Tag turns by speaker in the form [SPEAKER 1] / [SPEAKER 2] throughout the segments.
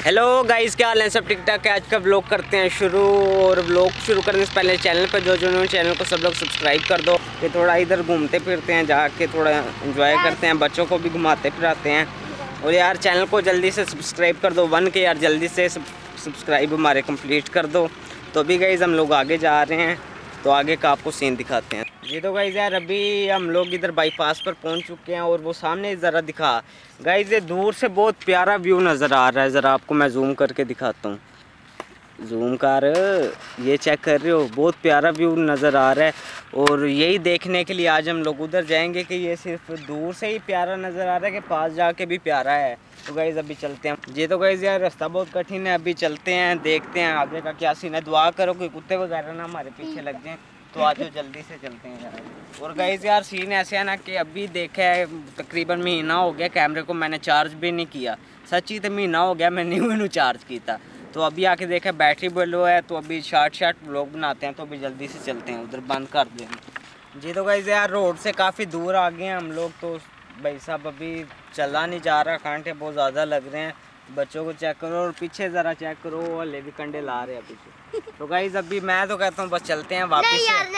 [SPEAKER 1] Hello guys, क्या हाल है सब? ठीक ठाक है। आज का व्लॉग करते हैं शुरू। और व्लॉग शुरू करने से पहले चैनल पर जो चैनल को सब लोग सब्सक्राइब कर दो कि थोड़ा इधर घूमते फिरते हैं, जाके थोड़ा एंजॉय करते हैं, बच्चों को भी घुमाते फिराते हैं। और यार चैनल को जल्दी से सब्सक्राइब कर दो, 1 के यार जल्दी से सब्सक्राइब हमारे कंप्लीट कर दो। तो अभी गाइस हम लोग आगे जा रहे हैं, तो आगे का आपको सीन दिखाते हैं। ये तो गाइस यार अभी हम लोग इधर बाईपास पर पहुंच चुके हैं और वो सामने ज़रा दिखा गाइस, ये दूर से बहुत प्यारा व्यू नज़र आ रहा है। ज़रा आपको मैं जूम करके दिखाता हूँ। जूम कर, ये चेक कर रहे हो, बहुत प्यारा व्यू नज़र आ रहा है। और यही देखने के लिए आज हम लोग उधर जाएंगे कि ये सिर्फ दूर से ही प्यारा नज़र आ रहा है कि पास जाके भी प्यारा है। तो गाइस अभी चलते हैं। ये तो गाइस यार रास्ता बहुत कठिन है, अभी चलते हैं, देखते हैं आगे का क्या सीन है। दुआ करो कि कुत्ते वगैरह ना हमारे पीछे लग जाएं। तो आज जल्दी से चलते हैं यार। और गाइस यार सीन ऐसे है ना कि अभी देखा है तकरीबन महीना हो गया कैमरे को मैंने चार्ज भी नहीं किया। सच्ची तो महीना हो गया मैंने न्यू चार्ज किया था। तो अभी आके देखा बैटरी लो है, तो अभी शार्ट व्लॉग बनाते हैं। तो अभी जल्दी से चलते हैं, उधर बंद कर देंगे। जी तो गाइस यार रोड से काफ़ी दूर आ गए हैं हम लोग। तो भाई साहब अभी चला नहीं जा रहा, कांटे बहुत ज़्यादा लग रहे हैं। बच्चों को चेक करो और पीछे ज़रा चेक करो, वाले भी कंडे ला रहे हैं पीछे। तो गाइस अभी मैं तो कहता हूँ बस चलते हैं वापस।
[SPEAKER 2] नहीं यार,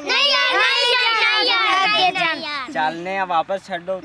[SPEAKER 1] चलने हैं वापस, छो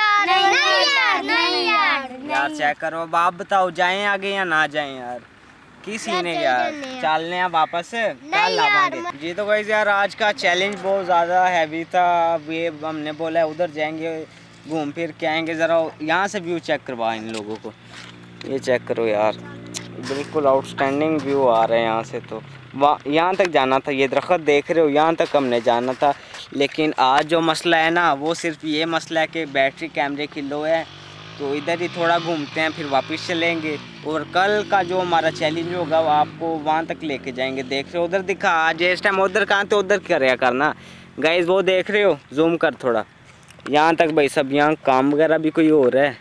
[SPEAKER 1] यार चेक करो। अब आप बताओ जाएं आगे या ना जाएं यार, की सीन है यार? चलने हैं वापस, कल लावांगे। जी तो गाइस यार आज का चैलेंज बहुत ज़्यादा हैवी था। ये हमने बोला है उधर जाएंगे, घूम फिर के आएंगे। ज़रा यहाँ से व्यू चेक करवा इन लोगों को, ये चेक करो यार, बिल्कुल आउटस्टैंडिंग व्यू आ रहा है यहाँ से। तो यहाँ तक जाना था, ये दरख्त देख रहे हो, यहाँ तक हमने जाना था। लेकिन आज जो मसला है ना, वो सिर्फ ये मसला है कि बैटरी कैमरे की लो है। तो इधर ही थोड़ा घूमते हैं, फिर वापस चलेंगे। और कल का जो हमारा चैलेंज होगा वो आपको वहाँ तक लेके जाएंगे। देख रहे हो उधर दिखा, आज इस टाइम उधर कहाँ, तो उधर क्या करना गाइस, वो देख रहे हो, जूम कर थोड़ा यहाँ तक। भाई सब यहाँ काम वगैरह भी कोई और है।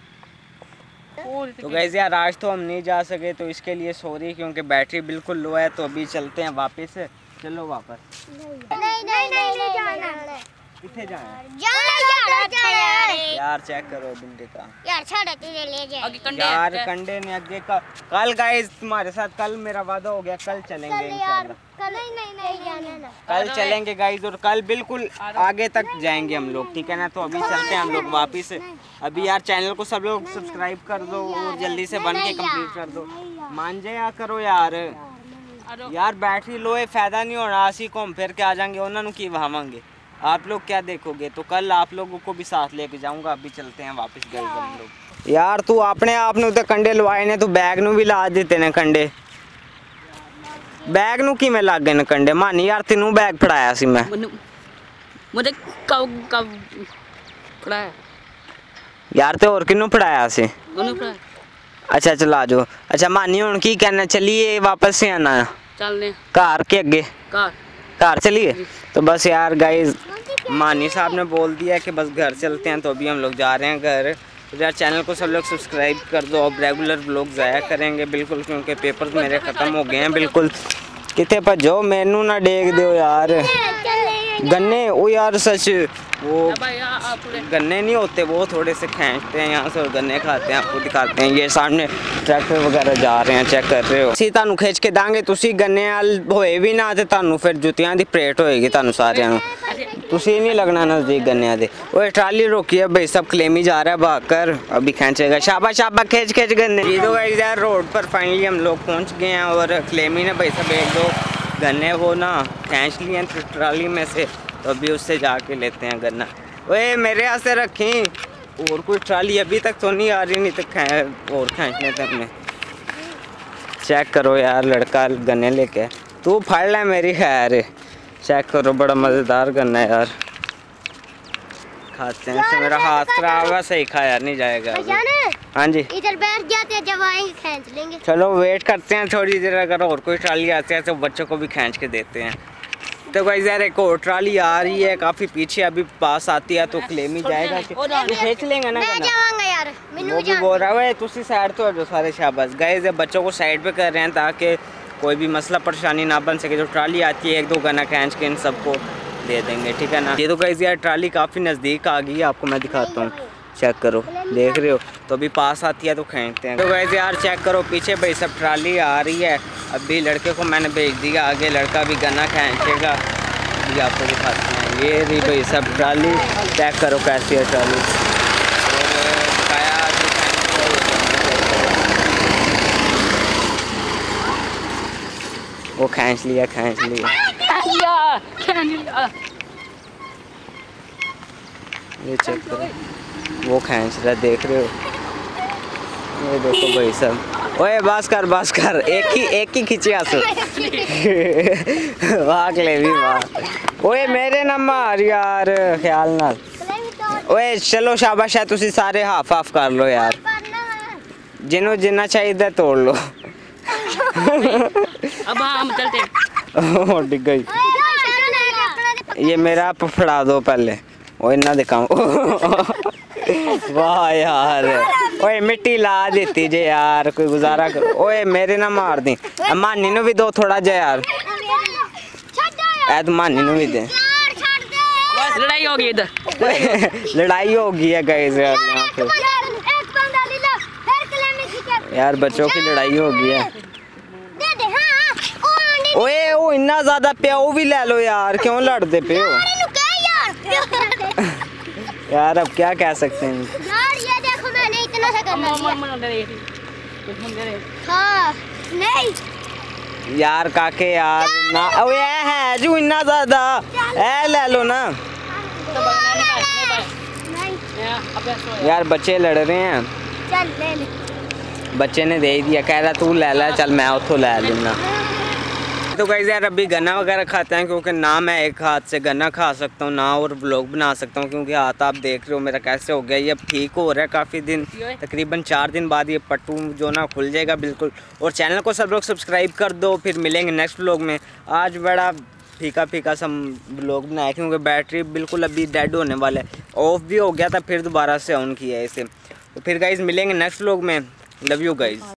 [SPEAKER 1] तो गाइस यार आज तो हम नहीं जा सके, तो इसके लिए सॉरी, क्योंकि बैटरी बिल्कुल लो है। तो अभी चलते हैं वापस। चलो वापस।
[SPEAKER 2] नहीं जाना।
[SPEAKER 1] किथे जाना
[SPEAKER 2] यार
[SPEAKER 1] चेक करो बिंदे का
[SPEAKER 2] यार, छोड़ तुझे ले जाए
[SPEAKER 1] यार। कंडे ने आगे का कल गाइस तुम्हारे साथ कल मेरा वादा हो गया, कल चलेंगे इंशाल्लाह। कल चलेंगे गाइस, और कल बिल्कुल आगे तक जाएंगे हम लोग, ठीक है ना? तो अभी चलते हैं हम लोग वापस। अभी यार चैनल को सब लोग सब्सक्राइब कर दो और जल्दी से बन के कंप्लीट कर दो। मान जाया करो यार। यार बैटरी लो है, फायदा नहीं होना। असी घूम फिर के आ जाएंगे, उन्होंने की वहावांगे, आप लोग क्या देखोगे? तो कल आप लोगों को भी साथ लेके जाऊंगा। अभी चलते हैं वापस गाइस हम लोग। यार तू अपने आप ने कंडे लवाए ने, तू बैग नू भी ला देते ने कंडे। बैग नू किवें लग गए ने कंडे? मानी यार तेनू बैग फड़ाया सी मैं,
[SPEAKER 3] मुझे कब फड़ाया
[SPEAKER 1] यार? ते और किनू फड़ाया सी? अच्छा चला जाओ। अच्छा मानी हुण की कहना, चलिए वापस से आना? चलने घर के अगे, घर चलिए। तो बस यार गाइस मानी साहब ने बोल दिया कि बस घर चलते हैं। तो अभी हम लोग जा रहे हैं घर। तो यार चैनल को सब लोग सब्सक्राइब कर दो। अब रेगुलर व्लॉग जाया करेंगे बिल्कुल, क्योंकि पेपर्स मेरे ख़त्म हो गए हैं बिल्कुल। कितने भजो, मैनू ना देख दो यार। गन्ने ओ यार सच, वो गन्ने नहीं होते, वो थोड़े से खींचते हैं यहाँ से और गन्ने खाते हैं। आपको दिखाते हैं, ये सामने ट्रैक्टर वगैरह जा रहे हैं, चेक कर रहे हो। ਅਸੀਂ ਤੁਹਾਨੂੰ खिंच के दांगे, ਤੁਸੀਂ गन्ने वाल होए भी ना, तो ਤੁਹਾਨੂੰ फिर जुतियां दी परेड होएगी ਤੁਹਾਨੂੰ ਸਾਰਿਆਂ ਨੂੰ। ਤੁਸੀਂ नहीं लगना नज़दीक गन्ने दे। वो ट्राली रोकी है भाई, सब क्लेमी जा रहा है भागकर, अभी खींचेगा। शाबाश शाबाश, खींच गन्ने। ये तो गाइस यार रोड पर फाइनली हम लोग पहुँच गए हैं और क्लेमी ने भाई सब 1-2 गन्ने वो ना खींच लिए हैं ट्राली में से। तो अभी उससे जाके लेते हैं गन्ना। ओए मेरे हाथ से रखी, और कोई ट्राली अभी तक तो नहीं आ रही, नहीं तो और खींचने थे अपने। चेक करो यार लड़का गन्ने लेके, तू फाड़ ले मेरी खैर। चेक करो बड़ा मज़ेदार गन्ना है यार, खाते हैं। मेरा हाथ खराब है, सही खाया नहीं जाएगा। हाँ जी
[SPEAKER 2] इधर बैठ जाते हैं, जब आएंगे खींच लेंगे।
[SPEAKER 1] चलो वेट करते हैं थोड़ी देर, अगर और कोई ट्राली आती है तो बच्चों को भी खींच के देते हैं। तो गाइस यार एक और ट्राली आ रही है काफ़ी पीछे, अभी पास आती है तो क्लेम ही जाएगा कि खींच लेंगे ना।
[SPEAKER 2] यार
[SPEAKER 1] वो भी बोल रहा है तुसी साइड तो जो सारे। शाबाश गाइस, बच्चों को साइड पे कर रहे हैं ताकि कोई भी मसला परेशानी ना बन सके। जो ट्राली आती है 1-2 गन्ना खींच के इन सबको दे देंगे, ठीक है ना? ये तो गाइस यार ट्राली काफ़ी नज़दीक आ गई है, आपको मैं दिखाता हूँ। चेक करो, देख रहे हो। तो अभी पास आती है तो खींचते हैं। तो वैसे यार चेक करो पीछे भाई सब ट्राली आ रही है। अभी लड़के को मैंने भेज दिया आगे, लड़का भी गन्ना खींचेगा। अभी आपको दिखाते हैं, ये रही भाई सब ट्राली। चेक करो कैसी है ट्राली। वो खींच लिया ये चेक करो, वो खींच रहा है, देख रहे हो। ये देखो भाई सब। ओए बस कर एक ही खींची आंसू। वाह ले भी वाह। ओए मेरे ना मार यार ख्याल नाल। ओए चलो शाबाश है, तुसी सारे हाफ हाफ कर लो यार, जिन्हों जिन्ना चाहिए तोड़ लो।
[SPEAKER 3] अब हम चलते।
[SPEAKER 1] डिग गई। ये मेरा फड़ा दो पहले। ओ इन्ना दिखाओ। वाह यार, ओए मिट्टी ला देती जे यार, कोई गुजारा करो। ओए मेरे ना मार दी, मानी नु भी दो थोड़ा जा यार। ऐद मानी नु भी दे।
[SPEAKER 3] लड़ाई हो गई इधर।
[SPEAKER 1] लड़ाई हो गई है गाइस यार, बच्चों की लड़ाई हो गई है। ओए वो इतना ज्यादा प्याओ भी ले लो यार, क्यों लड़ते पे हो यार। अब क्या कह सकते हैं
[SPEAKER 2] यार, ये देखो मैंने इतना सा करना हाँ नहीं
[SPEAKER 1] यार काके यार ना। ओए है जो इतना ज्यादा ए ले लो ना यार। बच्चे लड़ रहे हैं,
[SPEAKER 2] चल ले ले।
[SPEAKER 1] बच्चे ने दे दिया, कह रहा तू ले ले, चल मैं उतो ले लूँगा। तो गाइस यार अभी गन्ना वगैरह खाते हैं, क्योंकि ना मैं एक हाथ से गन्ना खा सकता हूँ ना और व्लॉग बना सकता हूँ, क्योंकि हाथ आप देख रहे हो मेरा कैसे हो गया। ये अब ठीक हो रहा है काफ़ी दिन, तकरीबन 4 दिन बाद ये पट्टू जो ना खुल जाएगा बिल्कुल। और चैनल को सब लोग सब्सक्राइब कर दो, फिर मिलेंगे नेक्स्ट व्लॉग में। आज बड़ा फीका सा व्लॉग बनाया, क्योंकि बैटरी बिल्कुल अभी डेड होने वाला है। ऑफ भी हो गया था, फिर दोबारा से ऑन किया है इसे। तो फिर गाइस मिलेंगे नेक्स्ट व्लॉग में। Love you guys.